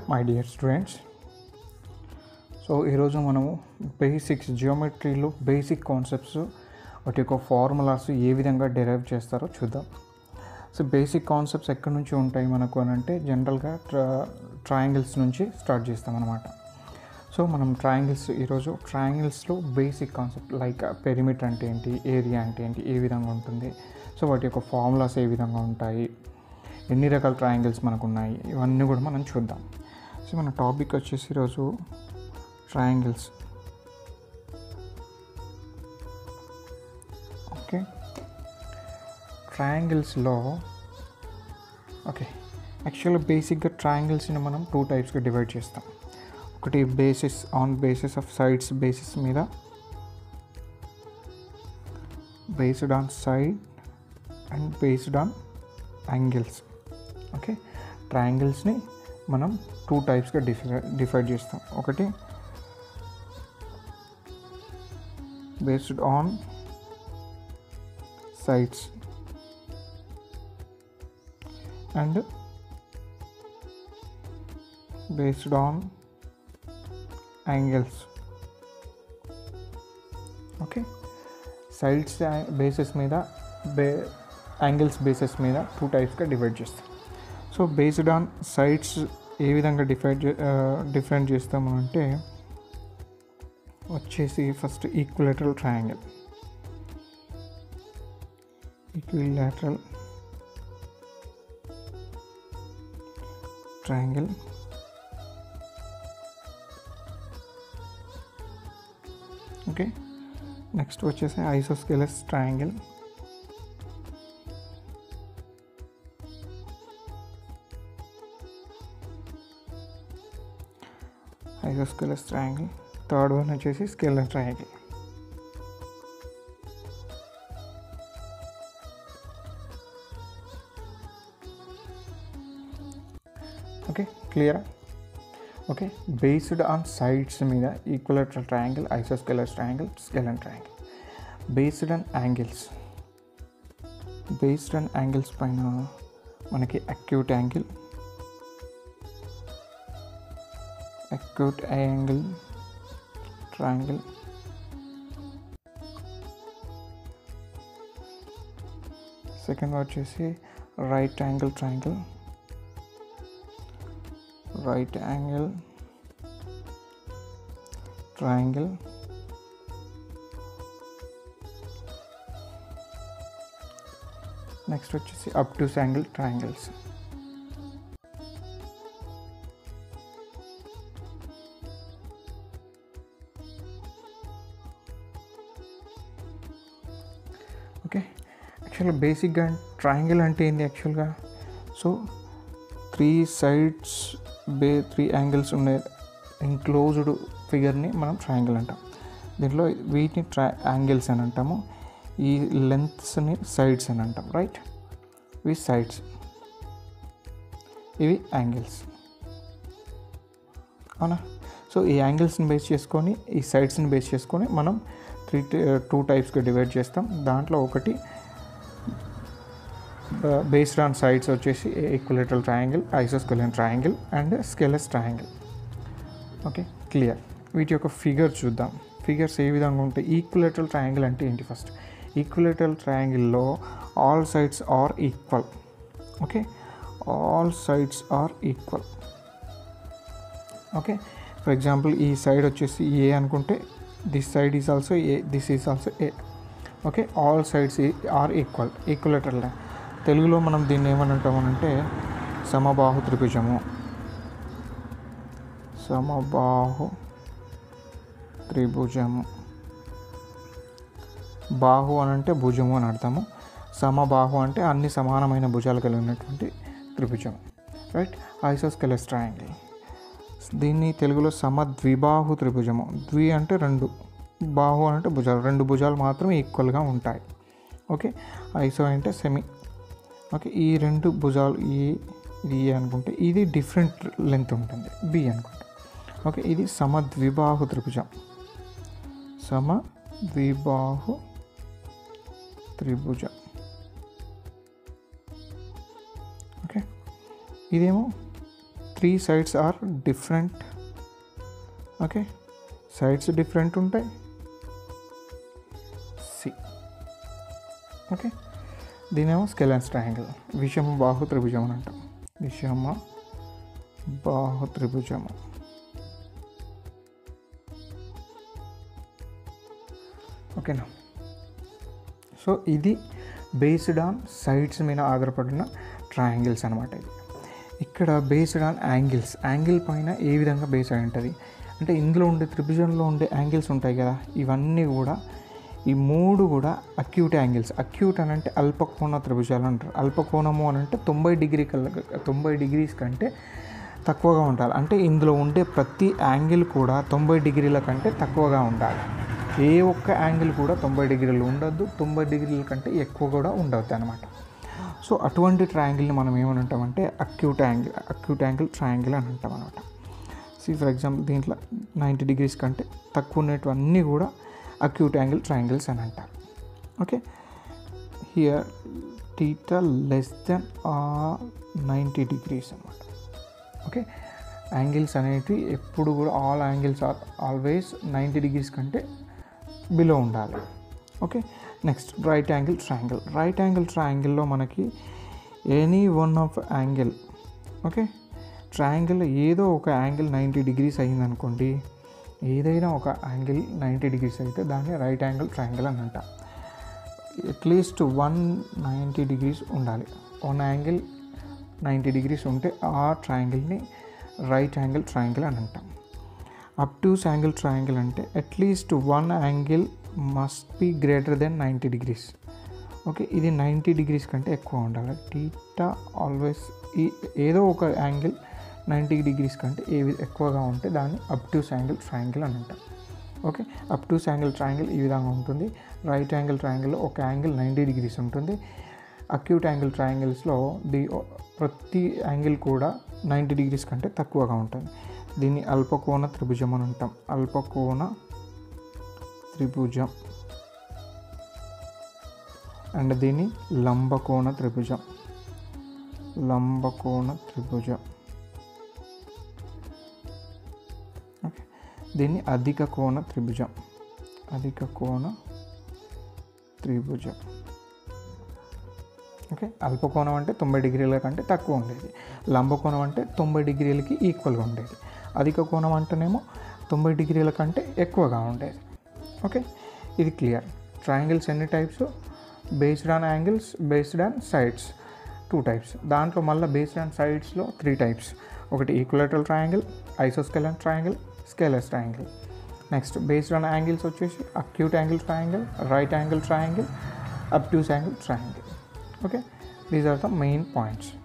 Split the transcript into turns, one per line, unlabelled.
My dear students. So ఈరోజు మనము basics జియోమెట్రీలో basic concepts వాటి యొక్క ఫార్ములాస్ ఏ విధంగా డెరైవ్ చేస్తారో చూద్దాం. సో బేసిక్ కాన్సెప్ట్స్ ఎక్కడి నుంచి ఉంటాయి మనకు అని అంటే జనరల్గా ట్రయాంగిల్స్ నుంచి స్టార్ట్ చేస్తాం అన్నమాట. సో మనం ఈరోజు ట్రయాంగిల్స్లో బేసిక్ కాన్సెప్ట్ లైక్ పెరిమీటర్ అంటే ఏంటి, ఏరియా అంటే ఏంటి, ఏ విధంగా ఉంటుంది, సో వాటి యొక్క ఫార్ములాస్ ఏ విధంగా ఉంటాయి, ఎన్ని రకాల ట్రయాంగిల్స్ మనకు ఉన్నాయి, ఇవన్నీ కూడా మనం చూద్దాం. సో మన టాపిక్ వచ్చేసి ఈరోజు ట్రయాంగిల్స్. ఓకే, ట్రయాంగిల్స్లో యాక్చువల్గా బేసిక్గా ట్రయాంగిల్స్ని మనం 2 టైప్స్గా డివైడ్ చేస్తాం. ఒకటి బేసిస్ ఆఫ్ సైడ్స్ బేసిస్ మీద, based on side and based on angles. Okay, ట్రయాంగిల్స్ని మనం 2 టైప్స్గా డివైడ్ చేస్తాం. ఒకటి based on sides and based on angles. Okay, sides basis మీద, యాంగిల్స్ బేసిస్ మీద 2 టైప్స్గా డివైడ్ చేస్తాం. సో బేస్డ్ ఆన్ సైడ్స్ ఏ విధంగా డిఫరెంట్ చేస్తాము అంటే వచ్చేసి first equilateral triangle. Okay, next వచ్చేసి ఐసోస్కేలస్ ట్రయాంగిల్. థర్డ్ వన్ వచ్చేసి స్కేలర్ ట్రయాంగిల్. ఓకే, క్లియరా? ఓకే, బేస్డ్ ఆన్ సైడ్స్ మీద equilateral triangle, isosceles triangle, scalar triangle. Based on angles పైన మనకి అక్యూట్ యాంగిల్ ట్రయాంగిల్, సెకండ్ వచ్చేసి రైట్ యాంగిల్ ట్రయాంగిల్, నెక్స్ట్ వచ్చేసి obtuse angle triangles. Okay, యాక్చువల్గా బేసిక్గా triangle అంటే ఏంటి యాక్చువల్గా? సో 3 సైడ్స్ 3 యాంగిల్స్ ఉండే ఎన్క్లోజ్డ్ ఫిగర్ని మనం ట్రయాంగిల్ అంటాం. దీంట్లో వీటిని యాంగిల్స్ అని అంటాము, ఈ లెంత్స్ని సైడ్స్ అని అంటాం. రైట్, ఇవి సైడ్స్, ఇవి యాంగిల్స్, అవునా? సో ఈ యాంగిల్స్ని బేస్ చేసుకొని, ఈ సైడ్స్ని బేస్ చేసుకొని మనం 2 టైప్స్గా డివైడ్ చేస్తాం. దాంట్లో ఒకటి బేస్డ్ ఆన్ సైడ్స్ వచ్చేసి ఈక్విలేటరల్ ట్రయాంగిల్, ఐసోస్కేలర్ triangle and scalene triangle. Okay, clear. వీటి యొక్క ఫిగర్ చూద్దాం. ఫిగర్స్ ఏ విధంగా ఉంటాయి? ఈక్విలేటరల్ ట్రయాంగిల్ అంటే ఏంటి? ఫస్ట్ ఈక్విలేటరల్ ట్రయాంగిల్లో all sides are equal. Okay, all sides are equal. Okay, for example ఈ సైడ్ వచ్చేసి ఏ అనుకుంటే this side is also A, this is also A. Okay, all sides are equilateral. తెలుగులో మనం దీన్ని ఏమని అంటామనంటే సమబాహు త్రిభుజము. బాహు అని అంటే భుజము అని అర్థము. సమబాహు అంటే అన్ని సమానమైన భుజాలు కలిగినటువంటి త్రిభుజం. Right, isosceles triangle. దీన్ని తెలుగులో సమద్విబాహు త్రిభుజము. ద్వి అంటే 2, బాహు అంటే భుజాలు, 2 భుజాలు మాత్రం ఈక్వల్గా ఉంటాయి. ఓకే, ఐసో అంటే సెమీ. ఓకే, ఈ 2 భుజాలు ఇది అనుకుంటే ఇది డిఫరెంట్ లెంత్ ఉంటుంది, బి అనుకుంటే. ఓకే, ఇది సమద్విబాహు త్రిభుజం. ఓకే, ఇదేమో three sides are different. Okay, sides different ఉంటాయి. సి. ఓకే, దీనేమో స్కెలెన్స్ ట్రయాంగిల్, విషమ బాహు త్రిభుజం అని అంటాం. విషమ బాహు త్రిభుజము. ఓకేనా. సో ఇది బేస్డ్ ఆన్ సైడ్స్ మీద ఆధారపడిన ట్రయాంగిల్స్ అనమాట. ఇది ఇక్కడ బేస్డ్ ఆన్ యాంగిల్స్, యాంగిల్ పైన ఏ విధంగా బేస్ అయి ఉంటుంది అంటే ఇందులో ఉండే త్రిభుజంలో ఉండే యాంగిల్స్ ఉంటాయి కదా, ఇవన్నీ కూడా ఈ మూడు కూడా అక్యూట్ యాంగిల్స్. అక్యూట్ అని అంటే అల్పకోణ త్రిభుజాలు అంటారు. అల్పకోణము అని అంటే 90 డిగ్రీస్ కంటే తక్కువగా ఉండాలి. అంటే ఇందులో ఉండే ప్రతి యాంగిల్ కూడా 90 డిగ్రీల కంటే తక్కువగా ఉండాలి. ఏ ఒక్క యాంగిల్ కూడా 90 డిగ్రీలు ఉండొద్దు, 90 డిగ్రీల కంటే ఎక్కువ కూడా ఉండవద్దు అనమాట. సో అటువంటి ట్రయాంగిల్ని మనం ఏమని అంటామంటే అక్యూట్ యాంగిల్ ట్రయాంగిల్ అని అంటాం అనమాట. ఫర్ ఎగ్జాంపుల్ దీంట్లో 90 డిగ్రీస్ కంటే తక్కువ ఉన్నటువన్నీ కూడా అక్యూట్ యాంగిల్ ట్రయాంగిల్స్ అని అంటారు. Okay, here theta less than 90 degrees అనమాట. ఓకే, యాంగిల్స్ అనేవి ఎప్పుడు కూడా all angles are always 90 degrees కంటే బిలో ఉండాలి. Okay, next right angle triangle. Right angle ట్రయాంగిల్లో మనకి any one of angle, okay, triangle ఏదో ఒక యాంగిల్ 90 డిగ్రీస్ అయిందనుకోండి, ఏదైనా ఒక యాంగిల్ 90 డిగ్రీస్ అయితే దాన్ని రైట్ యాంగిల్ ట్రయాంగిల్ అని అంటాం. అట్లీస్ట్ 190 డిగ్రీస్ ఉండాలి. వన్ యాంగిల్ 90 డిగ్రీస్ ఉంటే ఆ ట్రయాంగిల్ని రైట్ యాంగిల్ ట్రయాంగిల్ అని అంటాం. అబ్ట్యూస్ యాంగిల్ ట్రయాంగిల్ అంటే at least one angle must be greater than 90 degrees. Okay, ఇది 90 డిగ్రీస్ కంటే ఎక్కువ ఉండాలి. థీటా ఆల్వేస్ ఏదో ఒక యాంగిల్ 90 డిగ్రీస్ కంటే ఎక్కువగా ఉంటే దాన్ని అబ్ట్యూస్ యాంగిల్ ట్రయాంగిల్ అని అంటాం. ఓకే, అబ్ట్యూస్ యాంగిల్ ట్రయాంగిల్ ఈ విధంగా ఉంటుంది. రైట్ యాంగిల్ ట్రయాంగిల్లో ఒక యాంగిల్ 90 డిగ్రీస్ ఉంటుంది. అక్యూట్ యాంగిల్ ట్రయాంగిల్స్లో ప్రతి యాంగిల్ కూడా 90 డిగ్రీస్ కంటే తక్కువగా ఉంటుంది. దీన్ని అల్పకోణ త్రిభుజం అని అంటాం. అల్పకోణ త్రిభుజం. అండ్ దీన్ని లంబకోణ త్రిభుజం. ఓకే, దీన్ని అధిక కోణ త్రిభుజం. ఓకే, అల్పకోణం అంటే 90 డిగ్రీల కంటే తక్కువ ఉండేది. లంబకోణం అంటే 90 డిగ్రీలకి ఈక్వల్గా ఉండేది. అధిక కోణం అంటేనేమో 90 డిగ్రీల కంటే ఎక్కువగా ఉండేది. ఓకే, ఇది క్లియర్. ట్రయాంగిల్స్ ఎన్ని types? Based on angles, based on sides 2 types. దాంట్లో మళ్ళీ బేస్డ్ ఆన్ సైడ్స్లో 3 టైప్స్. ఒకటి equilateral triangle, isosceles triangle, scalar triangle. Next based on angles వచ్చేసి acute angle triangle, right angle triangle, obtuse angle triangle. Okay, these are the main points.